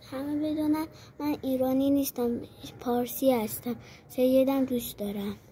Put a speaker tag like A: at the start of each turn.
A: همه بدونن من ایرانی نیستم، پارسی هستم. سیدم دوست دارم.